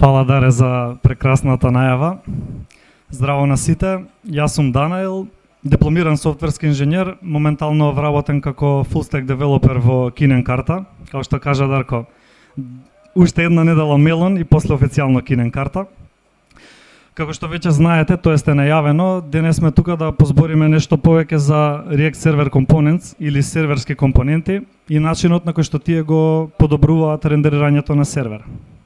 Фала Даре за прекрасната најава. Здраво на сите, јас сум Данаил, дипломиран софтверски инженер, моментално вработен како фулстек девелопер во KinenCarta. Као што кажа Дарко, уште една недела Мелон и после официјално KinenCarta. Како што веќе знаете, тоа сте најавено, денес сме тука да позбориме нешто повеќе за React Server Components или серверски компоненти и начинот на кој што тие го подобруваат рендерирањето на сервер.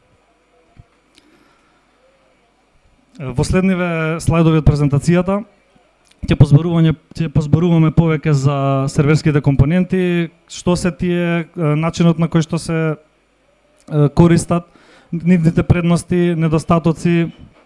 Во следниве слайдови од презентацијата ќе позборуваме повеќе за серверските компоненти, што се тие, начинот на кој што се користат, нивните предности, недостатоци,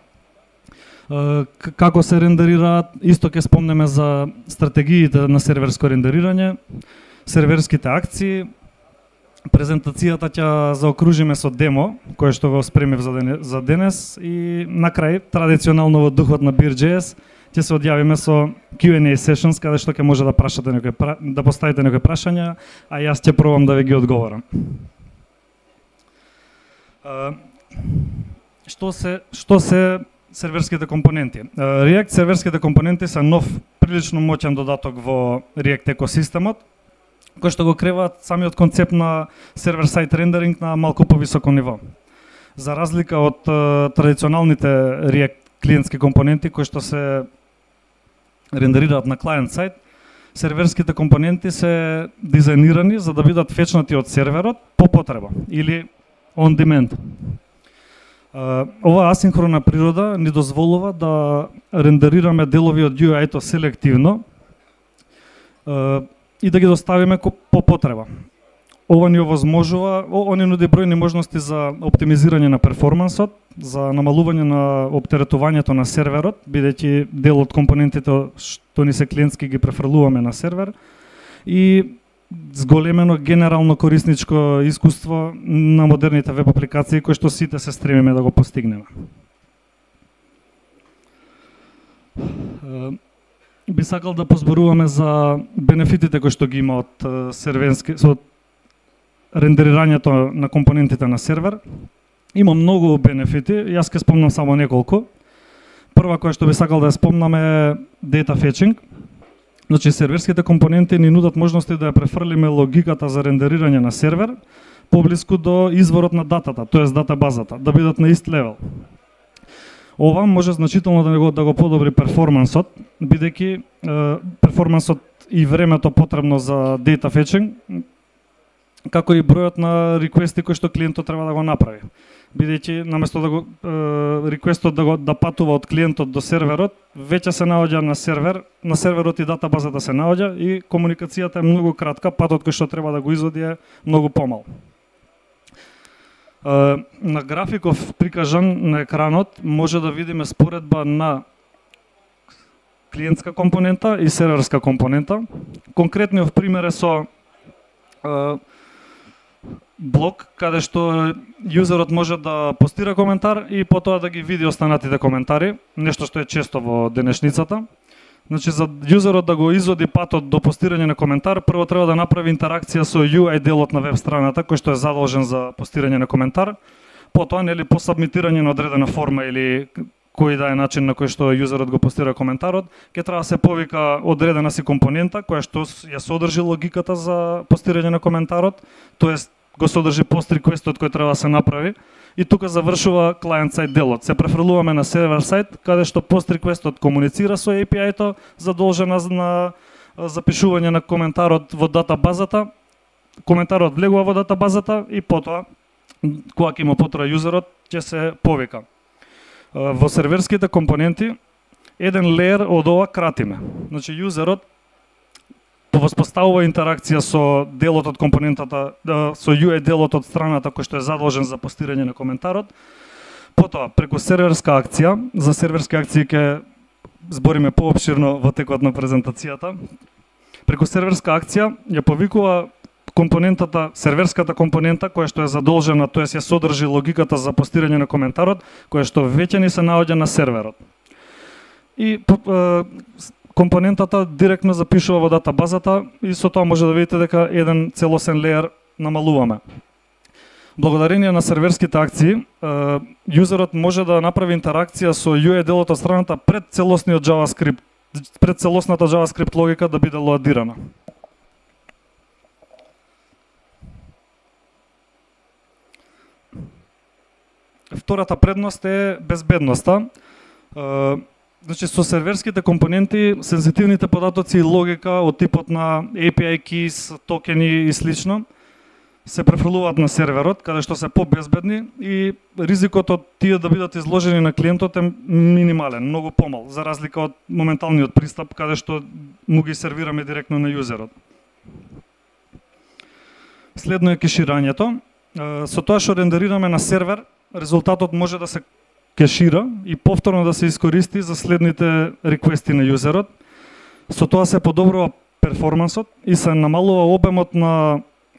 како се рендерираат, исто ќе спомнеме за стратегиите на серверско рендерирање, серверските акции. Презентацијата ќе заокружиме со демо, кое што го спремив за денес и на крај, традиционално во духот на Beer.js, ќе се одјавиме со Q&A sessions, каде што ќе може да поставите некои прашања, а јас ќе пробам да ви ги одговорам. Што се серверските компоненти? React серверските компоненти се нов, прилично моќен додаток во React екосистемот, кој што го креваат самиот концепт на сервер-сайт рендеринг на малку повисоко ниво. За разлика од традиционалните React клиентски компоненти кои што се рендерираат на клиент сайт, серверските компоненти се дизајнирани за да бидат фечнати од серверот по потреба или on demand. Ова асинхрона природа ни дозволува да рендерираме делови од UI-то селективно и да ги доставиме по потреба. Ова ни овозможува, они нуди бројни можности за оптимизирање на перформансот, за намалување на оптеретувањето на серверот, бидејќи дел од компонентите што ни се клиентски ги префрлуваме на сервер, и зголемено генерално корисничко искуство на модерните веб апликации кои што сите се стремиме да го постигнеме. Би сакал да позборуваме за бенефитите кои што ги има од рендерирањето на компонентите на сервер. Има многу бенефити, јас ќе спомнам само неколку. Прва која што би сакал да ја спомнам е data fetching. Значи, серверските компоненти ни нудат можности да ја префрлиме логиката за рендерирање на сервер поблиску до изворот на датата, тоест датабазата, да бидат на ист левел. Ова може значително да го подобри перформансот, бидејќи перформансот и времето потребно за data fetching, како и бројот на реквести кои што клиентот треба да го направи. Бидејќи наместо да го реквестот да патува од клиентот до серверот, веќе се наоѓа на серверот и датабазата се наоѓа и комуникацијата е многу кратка, патот кој што треба да го изводи е многу помал. На графиков прикажан на екранот може да видиме споредба на клиентска компонента и серверска компонента. Конкретниот пример е со блок каде што јузерот може да постира коментар и потоа да ги види останатите коментари, нешто што е често во денешницата. Значи, за јузерот да го изводи патот до постирање на коментар, прво треба да направи интеракција со UI делот на веб страната, кој што е задолжен за постирање на коментар, потоа, нели, по сабмитирање на одредена форма или кој да е начин на кој што јузерот го постира коментарот, ќе треба да се повика одредена си компонента, која што ја содржи логиката за постирање на коментарот, тоест го содржи пост реквестот кој треба да се направи, и тука завршува client side делот. Се префрлуваме на сервер сайт, каде што пост реквестот комуницира со API-то, задолжена на запишување на коментарот во датабазата, коментарот влегува во датабазата и потоа, кога ќе има потреба јузерот, ќе се повика. Во серверските компоненти, еден леер од ова кратиме. Значи, јузерот воспоставува интеракција со делот од компонентата, со UI делот од страната кој што е задолжен за постирање на коментарот. Потоа, преку серверска акција, за серверски акции ќе збориме поопширно во текот на презентацијата. Преку серверска акција ја повикува компонентата, серверската компонента која што е задолжена, тоест ја содржи логиката за постирање на коментарот, која што веќе ни се наоѓа на серверот. И компонентата директно запишува во датабазата и со тоа може да видите дека еден целосен леер намалуваме. Благодарение на серверските акции, юзерот може да направи интеракција со UI делот од страната пред целосниот JavaScript, пред целосната JavaScript логика да биде лоадирана. Втората предност е безбедноста. Значи, со серверските компоненти, сензитивните податоци и логика од типот на API keys, токени и слично се префрлуваат на серверот, каде што се побезбедни и ризикот од тие да бидат изложени на клиентот е минимален, многу помал, за разлика од моменталниот пристап, каде што му ги сервираме директно на юзерот. Следно е кеширањето. Со тоа што рендерираме на сервер, резултатот може да се кешира и повторно да се искористи за следните реквести на юзерот. Со тоа се подобрува перформансот и се намалува обемот на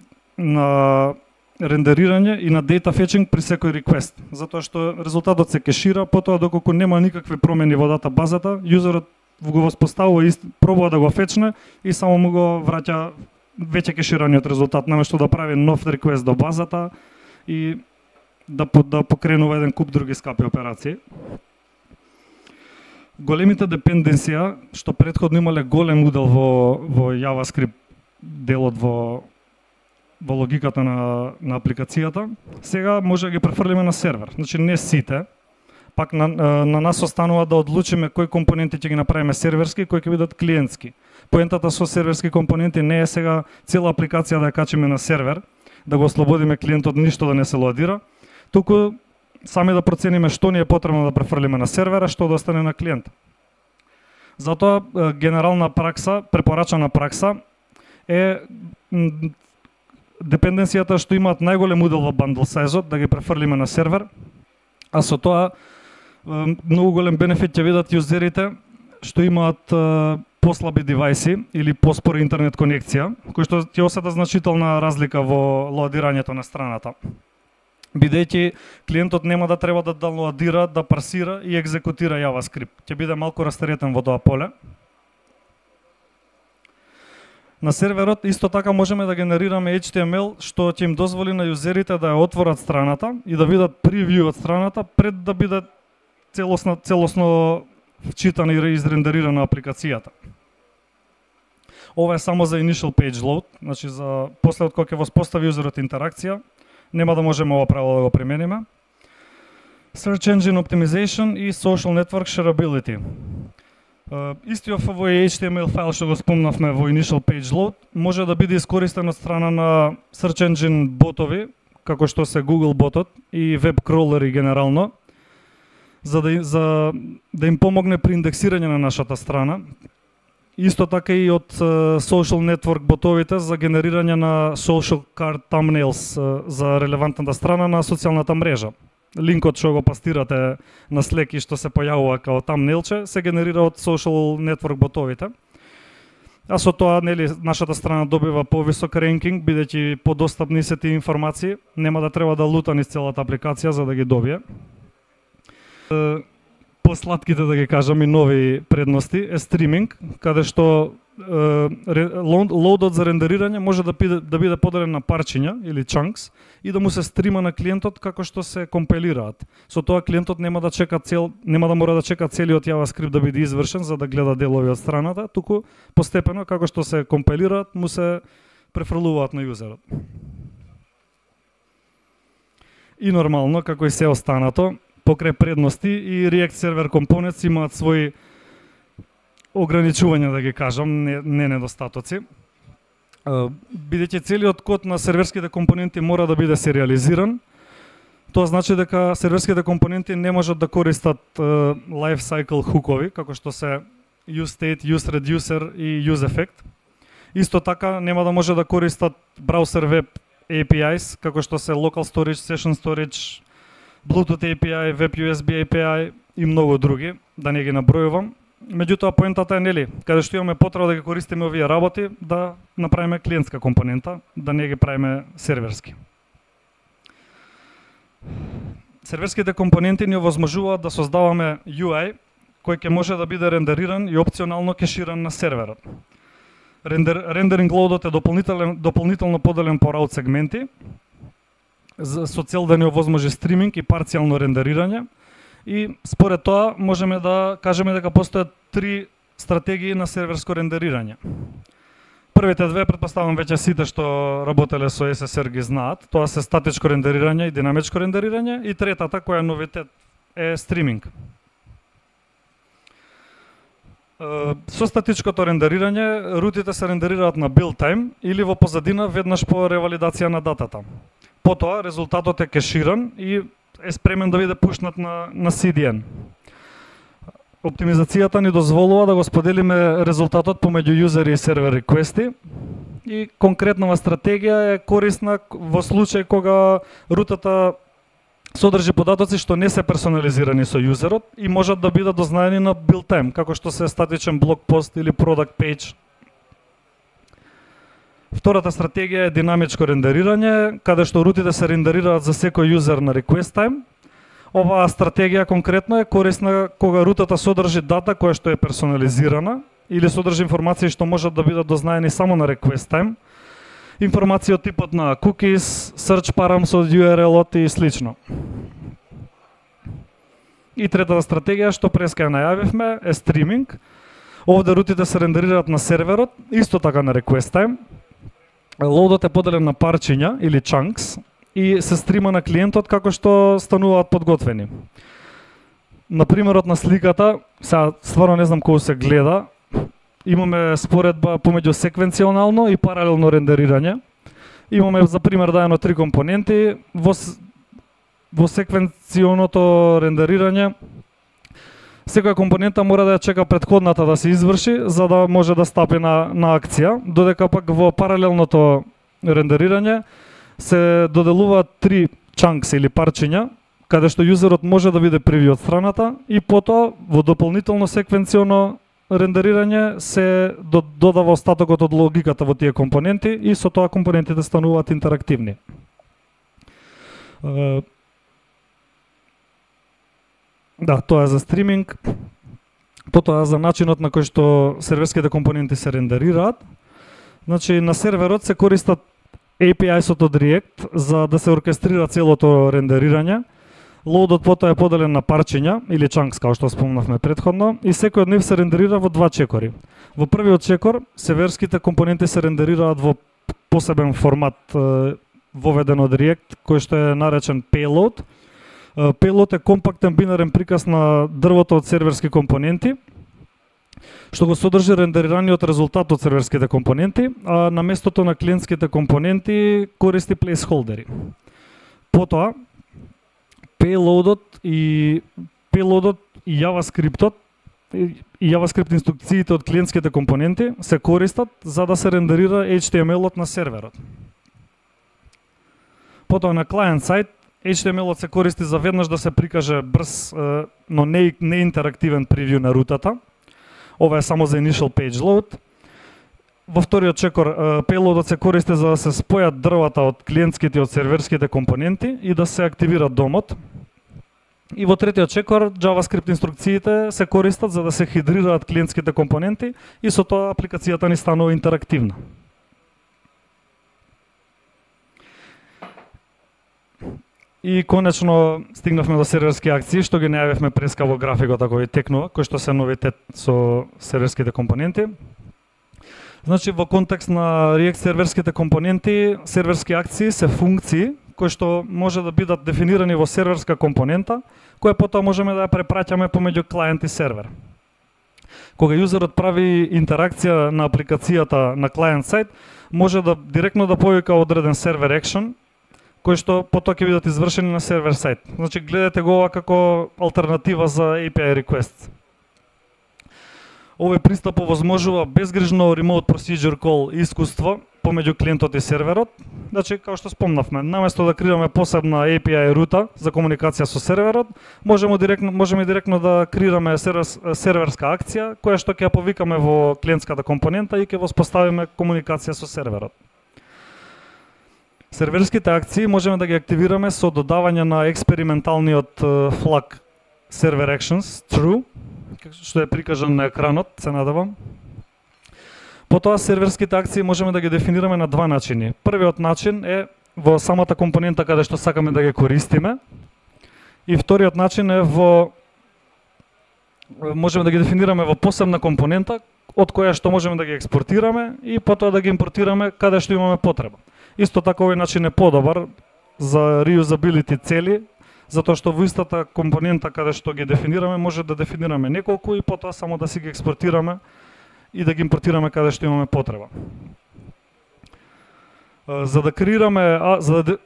рендерирање и на data fetching при секој реквест, затоа што резултатот се кешира, потоа доколку нема никакви промени во дата базата, юзерот го воспоставува и пробува да го фечне и само му го враќа веќе кешираниот резултат, наместо да прави нов реквест до базата и да покренува еден куп други скапи операции. Големите депенденсија, што претходно имале голем удел во JavaScript делот во логиката на апликацијата, сега може да ги префрлиме на сервер. Значи не сите, пак на нас останува да одлучиме кои компоненти ќе ги направиме серверски и кои ќе бидат клиентски. Поентата со серверски компоненти не е сега цела апликација да ја качиме на сервер, да го ослободиме клиентот ништо да не се лоадира, туку сами да процениме што ни е потребно да префрлиме на сервера, што да остане на клиент. Затоа генерална пракса, препорачана пракса е депенденцијата што имаат најголем удел во bundle size-от да ги префрлиме на сервер, а со тоа многу голем бенефит ќе видат юзерите што имаат послаби девајси или поспора интернет конекција, кој што ќе осета значителна разлика во лоадирањето на страната. Бидејќи клиентот нема да треба да лоадира, да парсира и екзекутира JavaScript. Ќе биде малку растеретен во тоа поле. На серверот исто така можеме да генерираме HTML што ќе им дозволи на юзерите да ја отворат страната и да видат превју од страната пред да биде целосно вчитана и изрендерирана апликацијата. Ова е само за initial page load, значи за после од кога ќе воспостави юзерот интеракција, нема да можеме ова правило да го примениме. Search Engine Optimization и Social Network Shareability. Истиот овој HTML файл што го спомнавме во Initial Page Load може да биде искористен од страна на Search Engine ботови, како што се Google ботот и веб кролери генерално, за да им помогне при индексирање на нашата страна. Исто така и од Social Network ботовите за генерирање на Social Card Thumbnails за релевантната страна на социјалната мрежа. Линкот што го пастирате на Slack и што се појавува као thumbnailче се генерира од Social Network ботовите. А со тоа, нели, нашата страна добива повисок ренкинг, бидејќи подостапни се тие информации, нема да треба да лута низ целата апликација за да ги добие. Посладките, да ги кажам, и нови предности е стриминг, каде што лоудот за рендерирање може да биде поделен на парчиња или chunks и да му се стрима на клиентот како што се компилираат. Со тоа клиентот нема да мора да чека целиот JavaScript да биде извршен за да гледа делови од страната, туку постепено како што се компилираат му се префрлуваат на юзерот. И нормално, како и се останато, покрај предности и React Server Components имаат своји ограничувања, да ги кажам, не недостатоци. Бидејќи целиот код на серверските компоненти мора да биде сериализиран, тоа значи дека серверските компоненти не можат да користат lifecycle хукови, како што се useState, useReducer и useEffect. Исто така нема да може да користат браузер веб APIs, како што се Local Storage, Session Storage, Bluetooth API, Web USB API и многу други, да не ги набројувам. Меѓутоа поентата е, нели, каде што имаме потреба да ги користиме овие работи, да направиме клиентска компонента, да не ги правиме серверски. Серверските компоненти ни овозможуваат да создаваме UI кој ќе може да биде рендериран и опционално кеширан на серверот. Рендеринг лоудот е дополнително поделен по раут сегменти, со цел да ни овозможи стриминг и парцијално рендерирање. И според тоа можеме да кажеме дека постојат 3 стратегии на серверско рендерирање. Првите две, претпоставам веќе сите што работеле со SSR ги знаат. Тоа се статичко рендерирање и динамичко рендерирање. И третата, која е новитет, е стриминг. Со статичкото рендерирање, рутите се рендерираат на build time или во позадина веднаш по ревалидација на датата. Потоа резултатот е кеширан и е спремен да биде пушнат на CDN. Оптимизацијата ни дозволува да го споделиме резултатот помеѓу юзери и сервер реквести и конкретнава стратегија е корисна во случај кога рутата содржи податоци што не се персонализирани со юзерот и можат да бидат дознаени на build time, како што се статичен блог пост или product page. Втората стратегија е динамичко рендерирање, каде што рутите се рендерираат за секој юзер на request time. Оваа стратегија конкретно е корисна кога рутата содржи дата која што е персонализирана или содржи информации што можат да бидат дознаени само на request time. Информација од типот на cookies, search params од URL-от и слично. И третата стратегија што преска ја најавивме е стриминг. Овде рутите се рендерираат на серверот, исто така на request time. Лоудот е поделен на парчиња или chunks и се стрима на клиентот како што стануваат подготвени. На примерот на сликата, сега стварно не знам кој се гледа, имаме споредба помеѓу секвенционално и паралелно рендерирање. Имаме за пример даено 3 компоненти. Во секвенционото рендерирање секоја компонента мора да ја чека претходната да се изврши за да може да стапи на акција, додека пак во паралелното рендерирање се доделуваат 3 chunks или парчиња, каде што юзерот може да биде први од страната и потоа во дополнително секвенционо рендерирање се додава остатокот од логиката во тие компоненти и со тоа компонентите стануваат интерактивни. Да, тоа е за стриминг. Потоа за начинот на кој што серверските компоненти се рендерираат. Значи на серверот се користат API-сот од React за да се оркестрира целото рендерирање. Лоудот потоа е поделен на парчиња или chunks, како што спомнавме претходно, и секој од нив се рендерира во 2 чекори. Во првиот чекор серверските компоненти се рендерираат во посебен формат воведен од React, кој што е наречен payload. Payload е компактен бинарен приказ на дрвото од серверски компоненти, што го содржи рендерираниот резултат од серверските компоненти, а на местото на клиентските компоненти користи placeholderi. Потоа payloadот и JavaScript-от и JavaScript инструкциите од клиентските компоненти се користат за да се рендерира HTML-от на серверот. Потоа на client сайт HTML-от се користи за веднаш да се прикаже брз, но не интерактивен превју на рутата. Ова е само за initial page load. Во вториот чекор payloadот се користи за да се спојат дрвата од клиентските и од серверските компоненти и да се активира домот. И во третиот чекор JavaScript инструкциите се користат за да се хидрираат клиентските компоненти и со тоа апликацијата ни станува интерактивна. И конечно стигнавме до серверски акции, што ги најавивме преска во графикот ако ви текнува, кој што се новитет со серверските компоненти. Значи во контекст на React серверските компоненти, серверски акции се функции кои што може да бидат дефинирани во серверска компонента, која потоа можеме да ја препраќаме помеѓу клиент и сервер. Кога юзерот прави интеракција на апликацијата на клиент сайт, може да директно да повика одреден сервер екшн, кои што потоа ќе бидат извршени на сервер сайт. Значи гледате го ова како алтернатива за API request. Овој пристап овозможува безгрижно remote procedure call искуство помеѓу клиентот и серверот. Значи, како што спомнавме, наместо да креираме посебна API рута за комуникација со серверот, можеме директно да креираме серверска акција, која што ќе ја повикаме во клиентската компонента и ќе воспоставиме комуникација со серверот. Серверските акции можеме да ги активираме со додавање на експерименталниот флаг server actions true, што е прикажан на екранот, се надевам. Потоа серверските акции можеме да ги дефинираме на 2 начини. Првиот начин е во самата компонента каде што сакаме да ги користиме. И вториот начин е можеме да ги дефинираме во посебна компонента од која што можеме да ги експортираме и потоа да ги импортираме каде што имаме потреба. Исто така овој начин е подобар за reusability цели, затоа што во истата компонента каде што ги дефинираме може да дефинираме неколку и потоа само да си ги експортираме и да ги импортираме каде што имаме потреба. За да креираме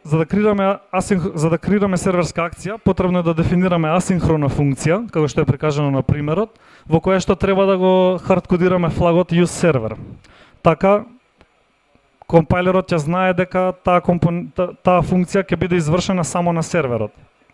серверска акција, потребно е да дефинираме асинхрона функција, како што е прикажано на примерот, во која што треба да го хардкодираме флагот use server. Така компајлерот ќе знае дека таа функција ќе биде извршена само на серверот.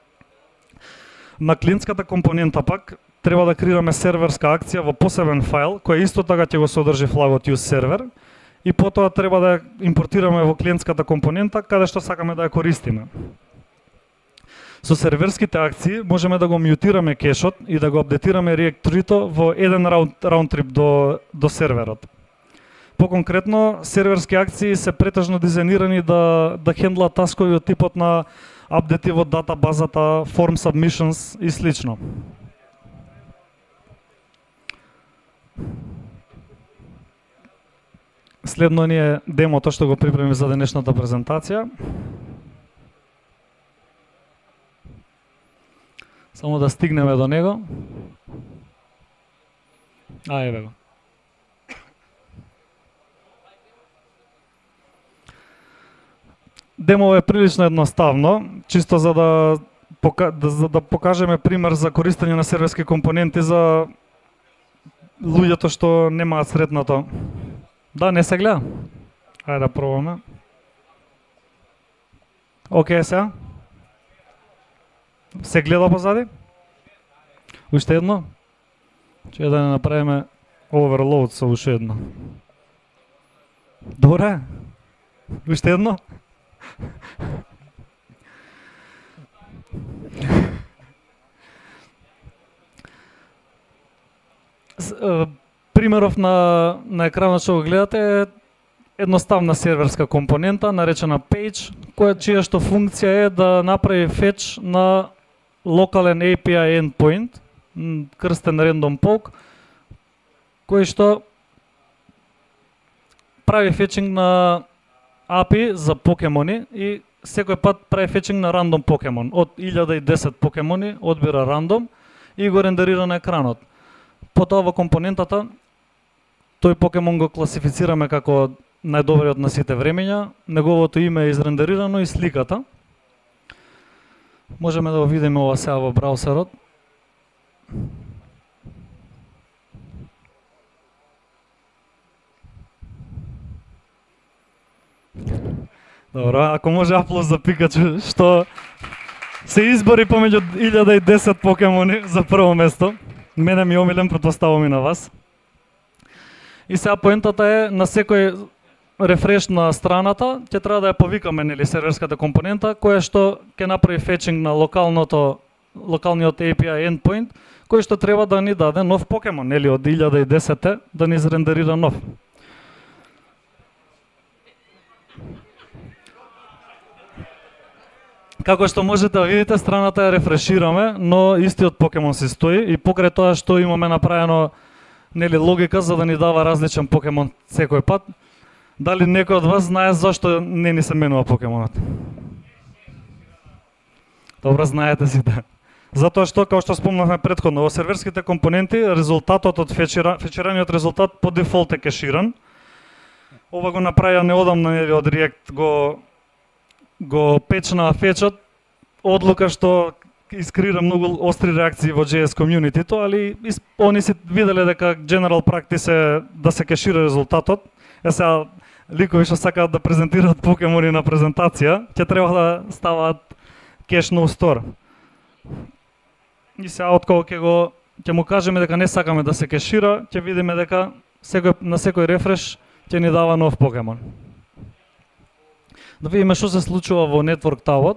На клиентската компонента пак треба да креираме серверска акција во посебен файл, која исто така ќе го содржи флагот use server, и потоа треба да ја импортираме во клиентската компонента каде што сакаме да ја користиме. Со серверските акции можеме да го мјутираме кешот и да го апдейтираме редиректорито во еден раундтрип до серверот. Поконкретно, серверски акции се претежно дизајнирани да хендлаат таскови од типот на апдети во датабазата, form submissions и слично. Следно ни е демото што го припремив за денешната презентација. Само да стигнеме до него. Еве го. Демо е прилично едноставно, чисто за да покажеме пример за користење на серверски компоненти за луѓето што немаат сретното. Да, не се гледа? Ајде да пробаме. Океј, сега? Се гледа позади? Уште едно? Че да не направиме overload со уште едно. Добре? Уште едно? Примеров на екранот што го гледате е едноставна серверска компонента наречена page, чија што функција е да направи fetch на локален API endpoint, крстен random poke, кој што прави фетчинг на API за покемони и секој пат прави фетчинг на рандом покемон. Од 1010 покемони одбира рандом и го рендерира на екранот. Потоа во компонентата тој покемон го класифицираме како најдобриот на сите времења, неговото име е изрендерирано и сликата. Можеме да го видиме ова сега во браузерот. Добро, ако може аплоз за Пикачу, што се избори помеѓу 1010 покемони за прво место. Мене ми омилен, претпоставувам и на вас. И сега поентата е на секој рефреш на страната ќе треба да ја повикаме нели серверската компонента која што ќе направи фетчинг на локалниот API endpoint кој што треба да ни даде нов покемон нели од 1010 да ни изрендерира нов. Како што можете да видите, страната ја рефрешираме, но истиот покемон се стои и покрај тоа што имаме направено нели логика за да ни дава различен покемон секој пат. Дали некој од вас знае зашто не ни се менува покемонот? Добро, знаете сите. Затоа што, како што спомнавме претходно, во серверските компоненти резултатот од фетчираниот резултат по дефолт е кеширан. Ова го направија неодамна нели од React го печна фетчот, одлука што искрира многу остри реакции во JS комјунитито, али они се виделе дека general practice е да се кешира резултатот. Сега ликови што сакаат да презентираат покемони на презентација, ќе треба да ставаат cache no store. И сега откако ќе му кажеме дека не сакаме да се кешира, ќе видиме дека на секој рефреш ќе ни дава нов покемон. Да видиме што се случува во Network Tabот.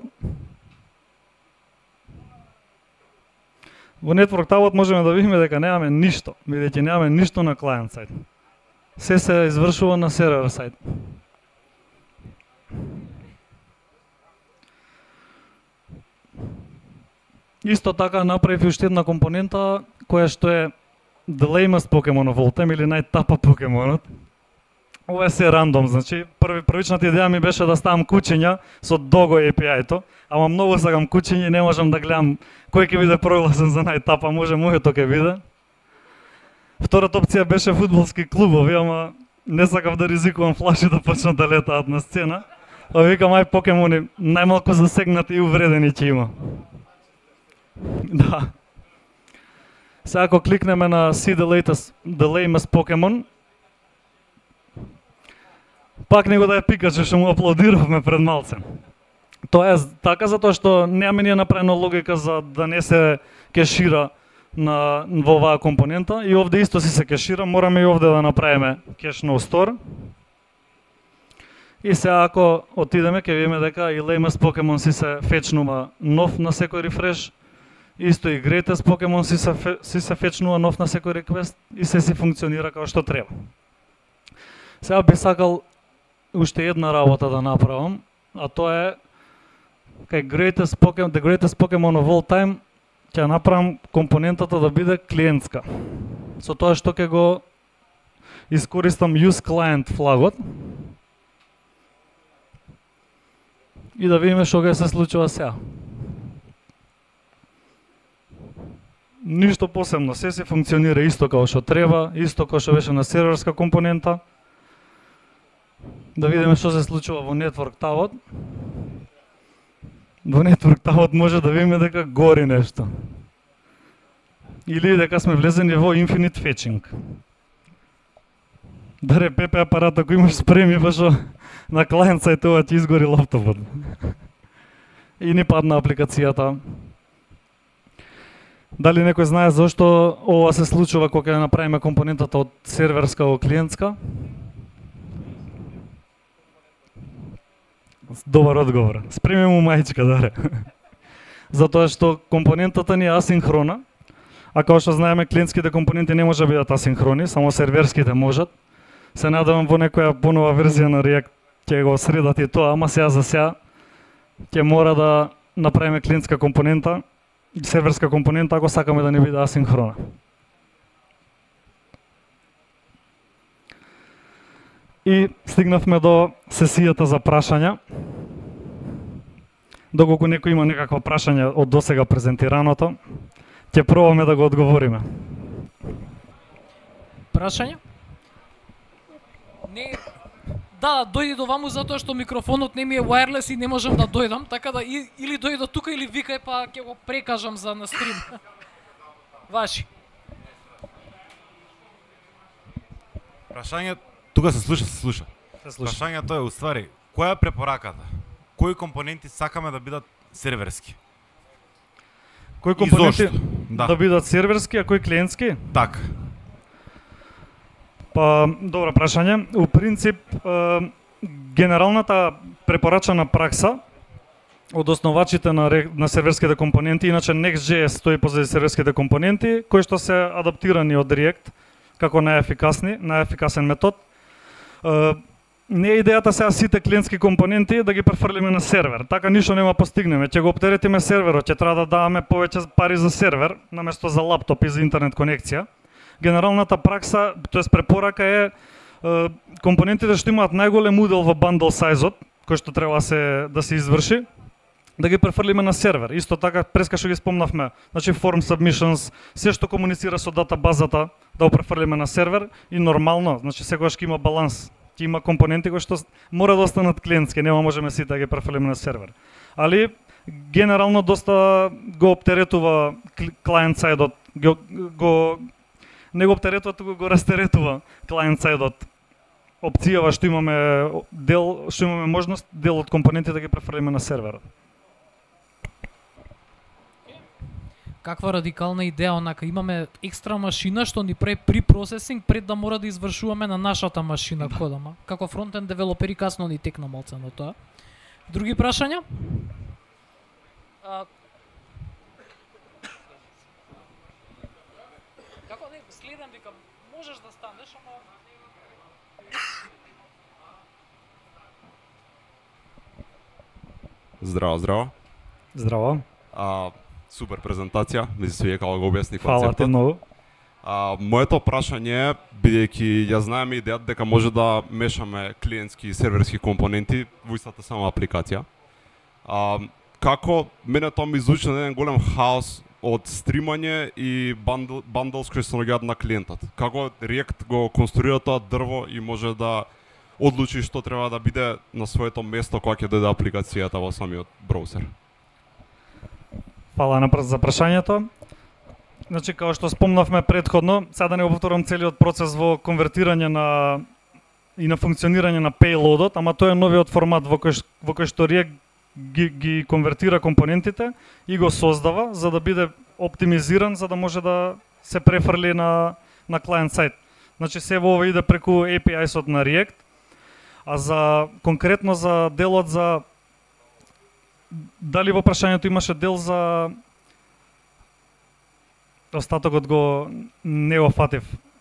Во Network Tabот можеме да видиме дека немаме ништо, бидејќи немаме ништо на client side. Се извршува на сервер сайт. Исто така направив уште една компонента која што е the lamest Pokemon of all time или најтапа покемонот. Ова е се рандом, значи првичната идеја ми беше да ставам кучиња со Dogo API-то, ама многу сакам кучиња и не можам да гледам кој ќе биде прогласен за најтапа, може моето ќе биде. Втората опција беше фудбалски клубови, ама не сакав да ризикувам флаши да почнат да летаат на сцена. Па викам ај покемони најмалку засегнати и увредени ќе има. Да. Сега ако кликнеме на See the lamest Pokemon, пак него да е Пикачу што му аплодиравме пред малце. Тоа е така затоа што нема ни направена логика за да не се кешира во оваа компонента и овде исто си се кешира, мораме и овде да направиме cache no store. И сега ако отидеме ќе видиме дека и lamest Pokemon си се фечнува нов на секој рефреш. Исто и greatest Pokemon си се фечнува нов на секој реквест и се си функционира како што треба. Сега би сакал уште една работа да направам, а тоа е кај the greatest Pokemon of all time ќе направам компонентата да биде клиентска. Со тоа што ќе го искористам use client флагот и да видиме што ќе се случува сега. Ништо посебно, се си функционира исто како што треба, исто како што беше на серверска компонента. Да видиме што се случува во Network Tab-от. Во Network Tab-от може да видиме дека гори нешто. Или дека сме влезени во Infinite Fetching. Даре, Пепе апарат, ако имаш спреми, па што на клиент сајтова ти изгори лаптопот. И ни падна апликацијата. Дали некој знае зошто ова се случува кога ќе направиме компонентата од серверска во клиентска? Добар одговор. Спреми му мајчка, даре. Затоа што компонентата ни е асинхрона, а како што знаеме клиентските компоненти не може да бидат асинхрони, само серверските можат. Се надевам во некоја понова верзија на React ќе го средат и тоа, ама сега за сега ќе мора да направиме клиентска компонента, серверска компонента ако сакаме да не биде асинхрона. И стигнавме до сесијата за прашања. Доколку некој има некакво прашање од досега презентираното, ќе пробаме да го одговориме. Прашање? Не, да, дојди до ваму затоа што микрофонот не ми е wireless и не можам да дојдам, така да или дојди до тука или викај па ќе го прекажам за на стрим. Ваши. Прашањето тука се слуша. Прашањето е уствари, која е препораката? Кои компоненти сакаме да бидат серверски? Кои компоненти да бидат серверски, а кои клиентски? Така. Па, добро прашање. У принцип, генералната препорачана пракса од основачите на серверските компоненти, иначе Next.js стои позади серверските компоненти, кои што се адаптирани од React како најефикасен метод. Не е идејата сега сите клиентски компоненти да ги префрлиме на сервер. Така ништо нема постигнеме. Ќе го оптеретиме серверот, ќе треба да даваме повеќе пари за сервер наместо за лаптоп и за интернет конекција. Генералната пракса, тоест препорака е компонентите што имаат најголем удел во bundle size-от, кој што треба да се изврши, да ги префрлиме на сервер. Исто така, преска што ги спомнавме, значи form submissions, се што комуницира со датабазата, да го префрлиме на сервер и нормално, значи секогаш ќе има баланс. Ќе има компоненти кои што мора да останат клиентски, нема можеме сите да ги префрлиме на сервер. Али генерално доста го оптеретува client side-от, не го оптеретува, туку го растеретува client side-от. Опцијава што имаме можност дел од компоненти да ги префрлиме на серверот. Каква радикална идеја, онака имаме екстра машина што ни прави препроцесинг пред да мора да извршуваме на нашата машина кодама. Како фронтенд девелопери касно ни текна малце на тоа. Други прашања? Како не следам викам, можеш да станеш, ама Здраво. Здраво. Супер презентација, мислам дека го објасни Фала ти концептот. многу. Моето прашање е, бидејќи ја знаеме идејата дека може да мешаме клиентски и серверски компоненти во истата сама апликација. Како мене тоа ми звучи на еден голем хаос од стримање и бандълс кои се наоѓаат на клиентот. Како React го конструира тоа дрво и може да одлучи што треба да биде на своето место кога ќе дојде апликацијата во самиот браузер. Фала напред за прашањето. Значи, како што спомнавме претходно, сега да не го повторам целиот процес во конвертирање на и на функционирање на payload-от, ама тоа е новиот формат во кој што React ги конвертира компонентите и го создава за да биде оптимизиран за да може да се префрли на клиент сайт. Значи се во ова иде преку API-сот на React, а за конкретно за делот за дали во прашањето имаше дел за остатокот го не го фатив.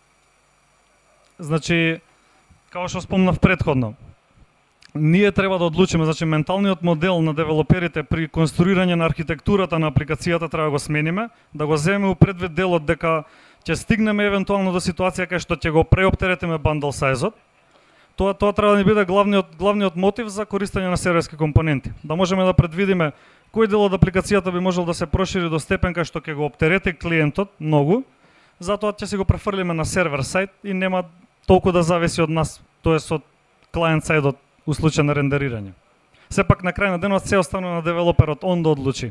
Значи, како што спомнав претходно, ние треба да одлучиме, значи менталниот модел на девелоперите при конструирање на архитектурата на апликацијата треба да го смениме, да го земеме у предвид делот дека ќе стигнеме евентуално до ситуација кај што ќе го преоптеретиме bundle size-от. Тоа треба да ни биде главниот мотив за користење на серверски компоненти. Да можеме да предвидиме кој дел од апликацијата би можел да се прошири до степен кај што ќе го оптерети клиентот многу, затоа ќе се го префрлиме на сервер сайт и нема толку да зависи од нас, тоест од клиент сайдот у случај на рендерирање. Сепак на крај на денот се останува на девелоперот он да одлучи.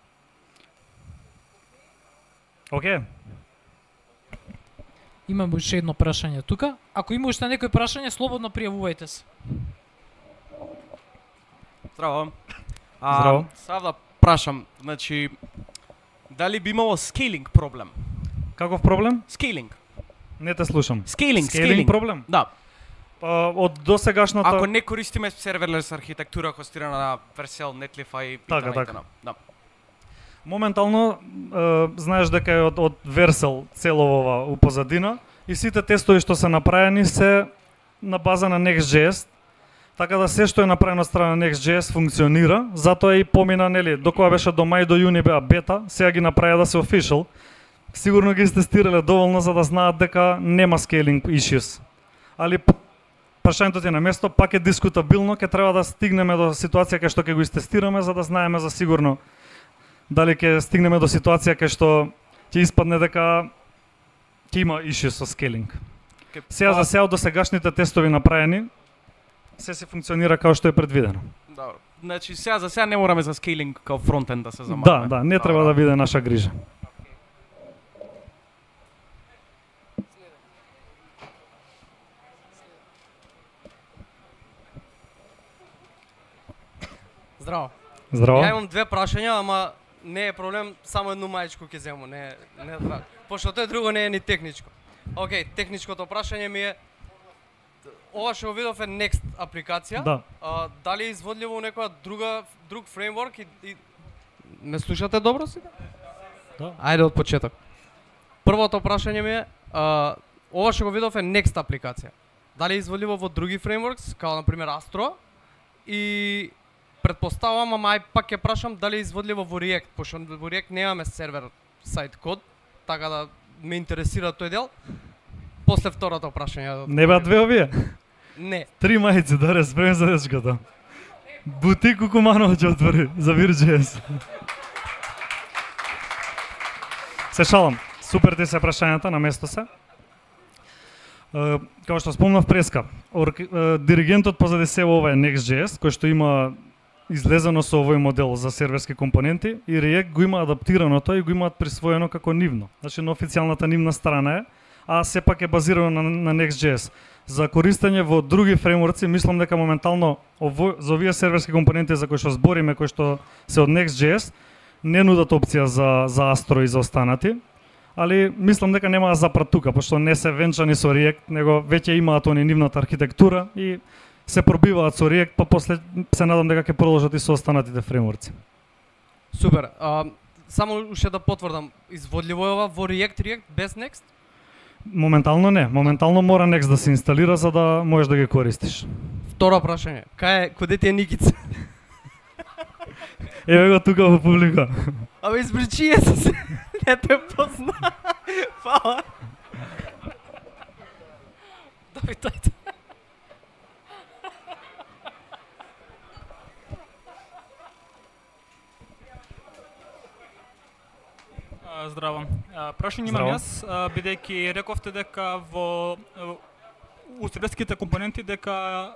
Океј. Имам уште едно прашање тука. Ако има уште некој прашање, слободно пријавувајте се. Здраво. Здраво. Сав да прашам, значи, дали би имало скейлинг проблем? Каков проблем? Скейлинг. Не те слушам. Скейлинг проблем? Да. Од досегашната... Ако не користиме серверлес архитектура хостирана на Vercel, Netlify и Така. Да. Моментално знаеш дека е од Vercel целова у позадина и сите тестови што се направени се на база на Next.js. Така да се што е направено од страна на Next.js функционира, затоа и помина, нели, докога беше до мај до јуни беа бета, сега ги направија да се official. Сигурно ги истестирале доволно за да знаат дека нема scaling issues. Али прашањето ти е на место, пак е дискутабилно, ќе треба да стигнеме до ситуација кај што ќе го истестираме за да знаеме за сигурно дали ќе стигнеме до ситуација кај што ќе испадне дека ќе има issues со scaling. Сега за сега од досегашните тестови направени се се функционира како што е предвидено. Добро. Значи сега за сега не мораме за скейлинг као фронтенд да се замаваме. Да, не треба да биде наша грижа. Здраво. Здраво. Ја имам две прашања, ама не е проблем, само едно мајчко ќе зему, не пошто тоа друго не е ни техничко. Океј, техничкото прашање ми е ова што го видов е Next апликација. Да. Дали е изводливо некоја друг фреймворк и ме слушате добро сите? Да. Ајде од почеток. Првото прашање ми е ова што го видов е Next апликација. Дали е изводливо во други фреймворкс, као на пример Astro и претпоставувам, ама пак ќе прашам дали е изводливо во React, пошто во React немаме сервер сайт код, така да ме интересира тој дел. После второто прашање. Не беа две овие? Не. 3 мајци, да спремен за дечката. Бутик у Куманово ќе отвори за Vir.js. Се шалам. Супер ти се прашањата, на место се. Како што спомнав преска, диригентот позади се ова е Next.js, кој што има излезено со овој модел за серверски компоненти и React го има адаптирано тоа и го имаат присвоено како нивно. Значи на официјалната нивна страна е, а сепак е базирано на Next.js. За користење во други фреймворци, мислам дека моментално за овие серверски компоненти за кои што збориме, кои што се од Next.js, не нудат опција за Astro и за останати, али мислам дека нема да запрат тука, пошто не се венчани со React, него веќе имаат они нивната архитектура и се пробиваат со React, па после се надам дека ќе продолжат и со останатите фреймворци. Супер. Само уште да потврдам, изводливо е ова во React без Next? Моментално не. Моментално мора Next да се инсталира за да можеш да ги користиш. Второ прашање. Каде ти е Никица? Еве го тука во публика. Абе избричие се. Не те позна. Фала. Давид, дојде. Здраво. Прашање имам Здраво. јас, бидејќи рековте дека во усредските компоненти дека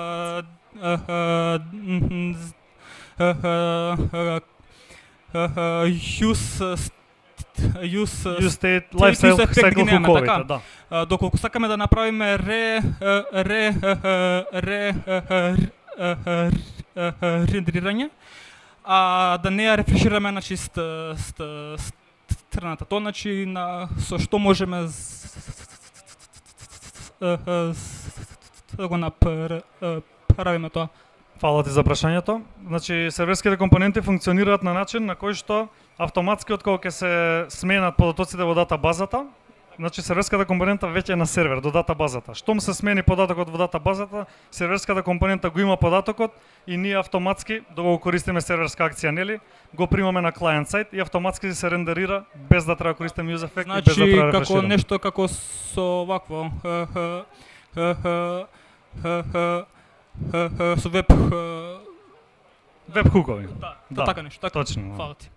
You state life cycle хуковите, да. Доколку сакаме да направиме рендерирање, да не ја рефрешираме на страната. Тоа значи со што можеме да го направиме тоа. Фала ти за прашањето. Значи, серверските компоненти функционираат на начин на кој што автоматски откога ќе се сменат податоците во датабазата, значи серверската компонента веќе е на сервер до датабазата. Штом се смени податокот во датабазата, серверската компонента го има податокот и ние автоматски, да го користиме серверска акција, нели, го примаме на клиент сайт и автоматски се рендерира без да треба да користиме use effect и без да Значи, треба да како рефрешираме. нешто како со вакво со веб Веб хукови. да, Да, така нешто, така. точно, да. Фала ти.